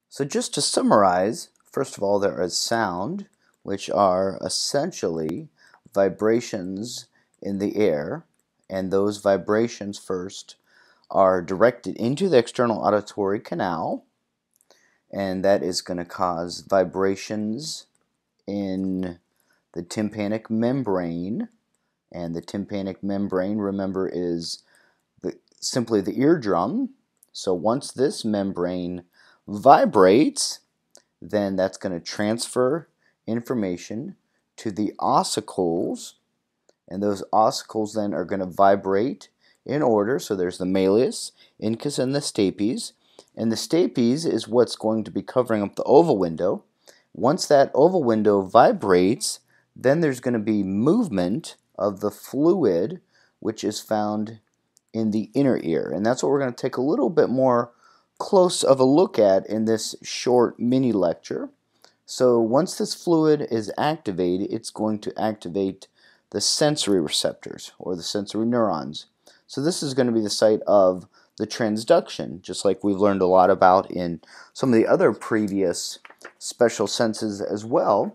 So just to summarize, first of all, there is sound, which are essentially vibrations in the air, and those vibrations first are directed into the external auditory canal, and that is going to cause vibrations in the tympanic membrane. And the tympanic membrane, remember, is simply the eardrum. So once this membrane vibrates, then that's going to transfer information to the ossicles, and those ossicles then are going to vibrate in order. So there's the malleus, incus, and the stapes, and the stapes is what's going to be covering up the oval window. Once that oval window vibrates, then there's going to be movement of the fluid, which is found in the inner ear, and that's what we're going to take a little bit more close of a look at in this short mini lecture. So once this fluid is activated, it's going to activate the sensory receptors or the sensory neurons. So this is going to be the site of the transduction, just like we've learned a lot about in some of the other previous special senses as well.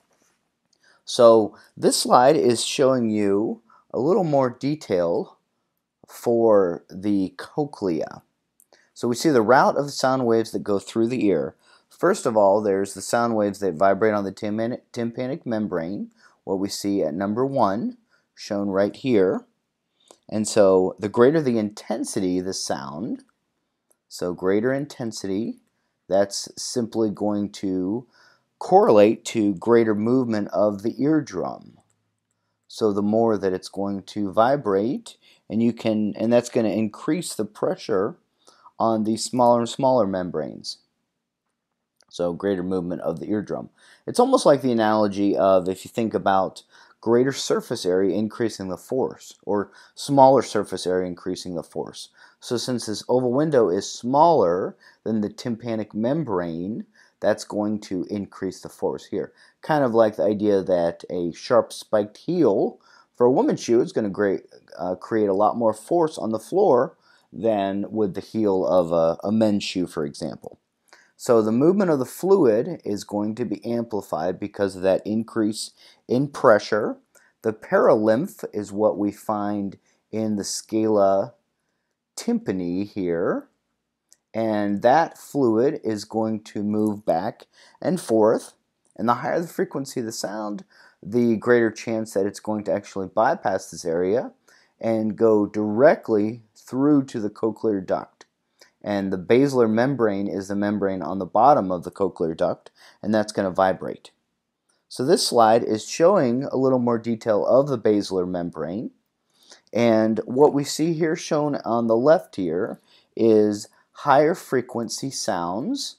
So this slide is showing you a little more detail for the cochlea. So we see the route of the sound waves that go through the ear. First of all, there's the sound waves that vibrate on the tympanic membrane, what we see at number 1, shown right here. And so the greater the intensity of the sound, so greater intensity, that's simply going to correlate to greater movement of the eardrum. So the more that it's going to vibrate, and that's going to increase the pressure on the smaller and smaller membranes. So greater movement of the eardrum. It's almost like the analogy of, if you think about greater surface area increasing the force, or smaller surface area increasing the force. So since this oval window is smaller than the tympanic membrane, that's going to increase the force here. Kind of like the idea that a sharp spiked heel for a woman's shoe is going to create a lot more force on the floor than with the heel of a men's shoe, for example. So the movement of the fluid is going to be amplified because of that increase in pressure. The paralymph is what we find in the scala tympani here, and that fluid is going to move back and forth, and the higher the frequency of the sound, the greater chance that it's going to actually bypass this area and go directly through to the cochlear duct. And the basilar membrane is the membrane on the bottom of the cochlear duct, and that's going to vibrate. So this slide is showing a little more detail of the basilar membrane, and what we see here shown on the left here is higher frequency sounds.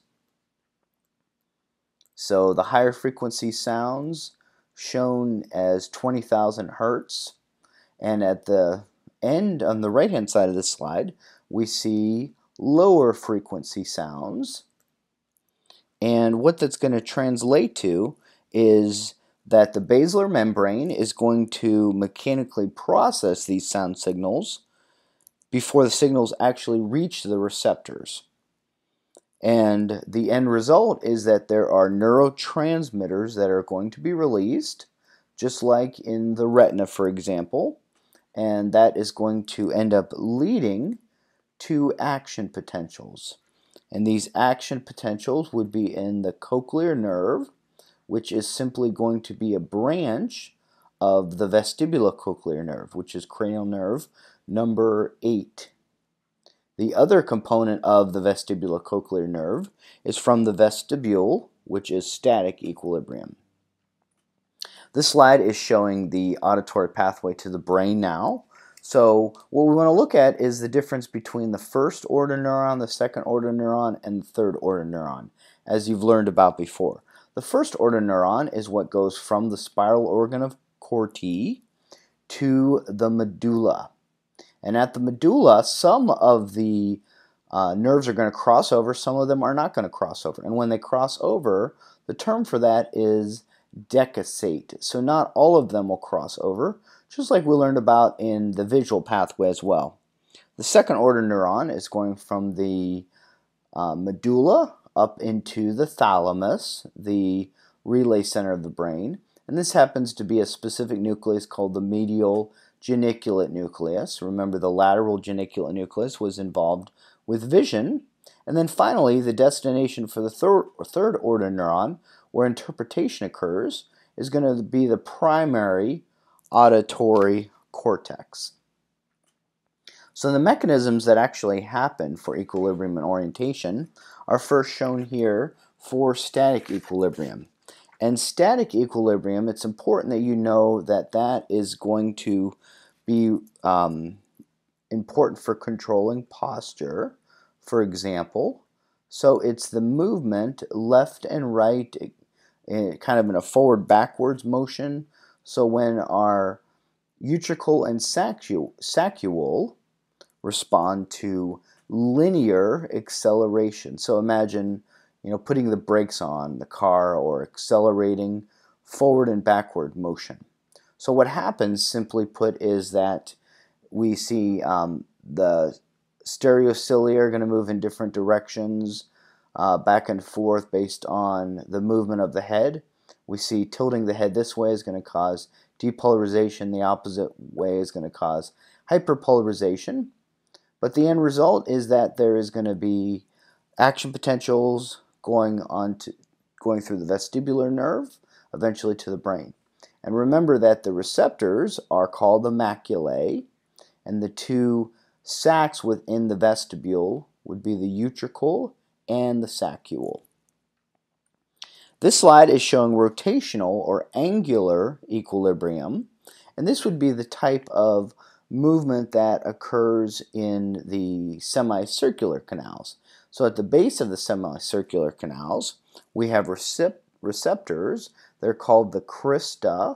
So the higher frequency sounds shown as 20,000 hertz, and at the end on the right hand side of this slide we see lower frequency sounds, and what that's going to translate to is that the basilar membrane is going to mechanically process these sound signals before the signals actually reach the receptors. And the end result is that there are neurotransmitters that are going to be released, just like in the retina, for example, and that is going to end up leading to action potentials. And these action potentials would be in the cochlear nerve, which is simply going to be a branch of the vestibulocochlear nerve, which is cranial nerve number 8. The other component of the vestibulocochlear nerve is from the vestibule, which is static equilibrium. This slide is showing the auditory pathway to the brain now. So what we want to look at is the difference between the first order neuron, the second order neuron, and the third order neuron, as you've learned about before. The first order neuron is what goes from the spiral organ of Corti to the medulla. And at the medulla, some of the nerves are going to cross over, some of them are not going to cross over. And when they cross over, the term for that is decussate. So not all of them will cross over, just like we learned about in the visual pathway as well. The second order neuron is going from the medulla up into the thalamus, the relay center of the brain, and this happens to be a specific nucleus called the medial geniculate nucleus. Remember, the lateral geniculate nucleus was involved with vision. And then finally, the destination for the third order neuron, where interpretation occurs, is going to be the primary auditory cortex. So the mechanisms that actually happen for equilibrium and orientation are first shown here for static equilibrium. And static equilibrium, it's important that you know that that is going to be important for controlling posture, for example. So it's the movement left and right, kind of in a forward-backwards motion. So when our utricle and saccule respond to linear acceleration. So imagine, putting the brakes on the car or accelerating forward and backward motion. So what happens, simply put, is that we see the stereocilia are going to move in different directions, back and forth based on the movement of the head. We see tilting the head this way is going to cause depolarization. The opposite way is going to cause hyperpolarization. But the end result is that there is going to be action potentials going through the vestibular nerve, eventually to the brain. And remember that the receptors are called the maculae, and the two sacs within the vestibule would be the utricle and the saccule. This slide is showing rotational or angular equilibrium, and this would be the type of movement that occurs in the semicircular canals. So at the base of the semicircular canals, we have receptors. They're called the crista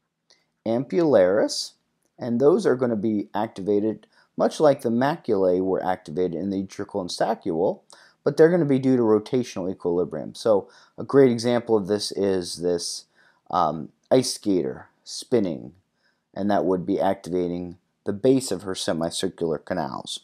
ampullaris, and those are going to be activated much like the maculae were activated in the utricle and saccule, but they're going to be due to rotational equilibrium. So a great example of this is this ice skater spinning, and that would be activating the base of her semicircular canals.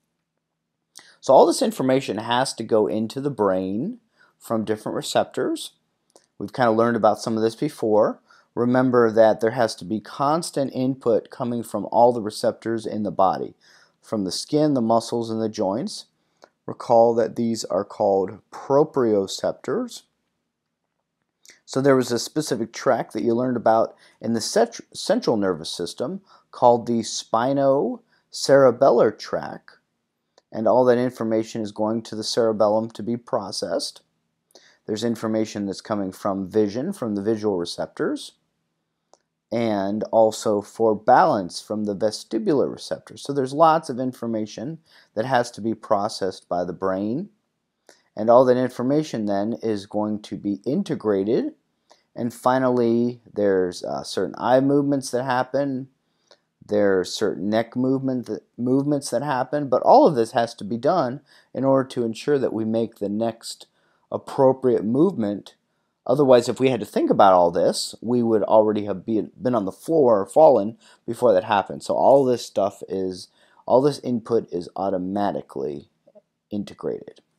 So all this information has to go into the brain from different receptors. We've kind of learned about some of this before. Remember that there has to be constant input coming from all the receptors in the body, from the skin, the muscles, and the joints. Recall that these are called proprioceptors. So there was a specific tract that you learned about in the central nervous system called the spinocerebellar tract, and all that information is going to the cerebellum to be processed. There's information that's coming from vision, from the visual receptors, and also for balance from the vestibular receptors. So there's lots of information that has to be processed by the brain, and all that information then is going to be integrated. And finally, there's certain eye movements that happen. There are certain neck movements that happen, but all of this has to be done in order to ensure that we make the next appropriate movement. Otherwise, if we had to think about all this, we would already have been on the floor or fallen before that happened. So all this input is automatically integrated.